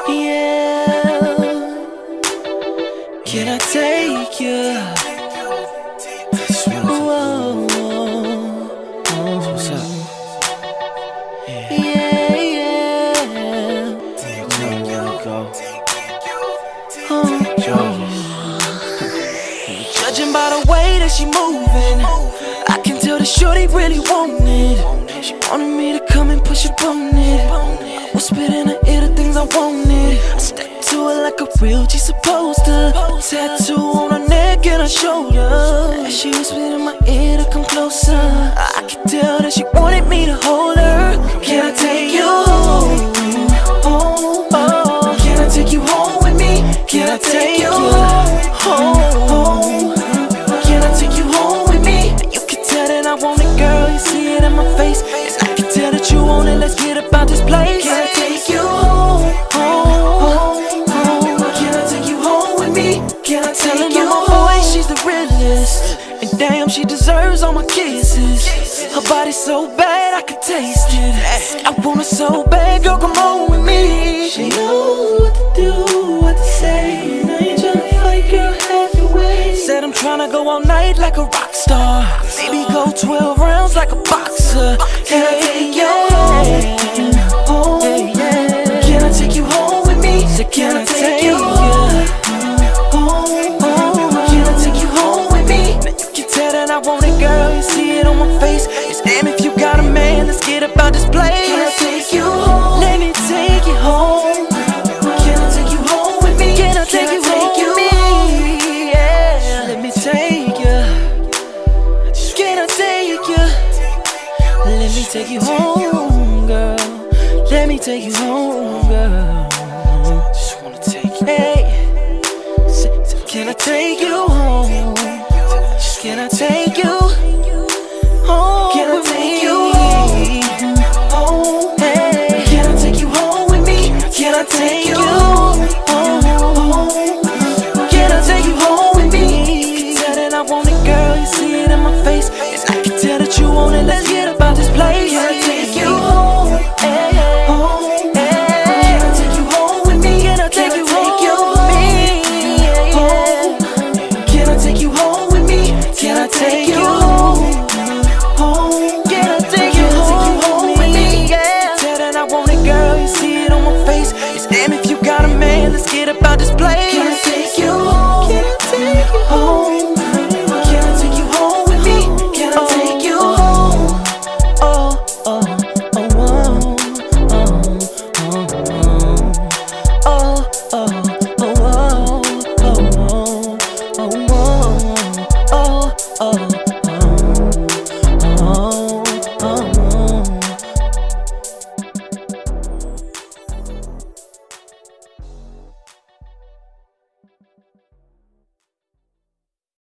Yeah. Can I take you? Whoa. What's up? Yeah, yeah. Jarvis. Judging by the way that she moving, I can tell the shorty really want it. She wanted me to come and push up on it. I whispered in her ear the things I wanted. I stepped to her like a real G supposed to. Tattoo on her neck and her shoulder. As she whispered in my ear to come closer, I could tell that she wanted me to hold her. Can I take you home? Oh, oh. Can I take you home with me? Can I take you home? Can I take you home with me? You can tell that I want it, girl. You see it in my face, and I can tell that you want it. Let's get about this place. Can I take you home? Can I take you home with me? Can I take you home? Boy, she's the realest, and damn, she deserves all my kisses. Her body's so bad, I can taste it. I want her so bad, girl, come on with me. She knows what to do, what to say, and I ain't tryna fight, girl, have your way. Said I'm tryna go all night like a rock star, maybe go 12 rounds like a boxer. Can I take you home? Can I take you home with me? Can I take you home? Can I take you home with me? Now you can tell that I want it, girl. You see it on my face. It's damn if you got a man. Let's get about this place. Can I take you home? Let me take you home. Can I take you home with me? Can I take you home with me? Yeah. Let me take you. Can I take you? Let me take you home, girl. Let me take you home, girl. Just wanna take you. Hey, can I take you home? Can I take you home? Can I take you home? Hey, can I take you home with me? Can I take you home? Can I take you home with me? You can tell that I want it, girl. You see it in my face, and I can tell that you want it. Let's get about this place. Can I take you home? Hey, can I take you home with me? Can I take you home with me? Can I take you home with me? Can I take you home? Can I take you home with me? Yeah. Tell that I want it, girl. You see it on my face. It's damn if you got a man. Let's get about this place.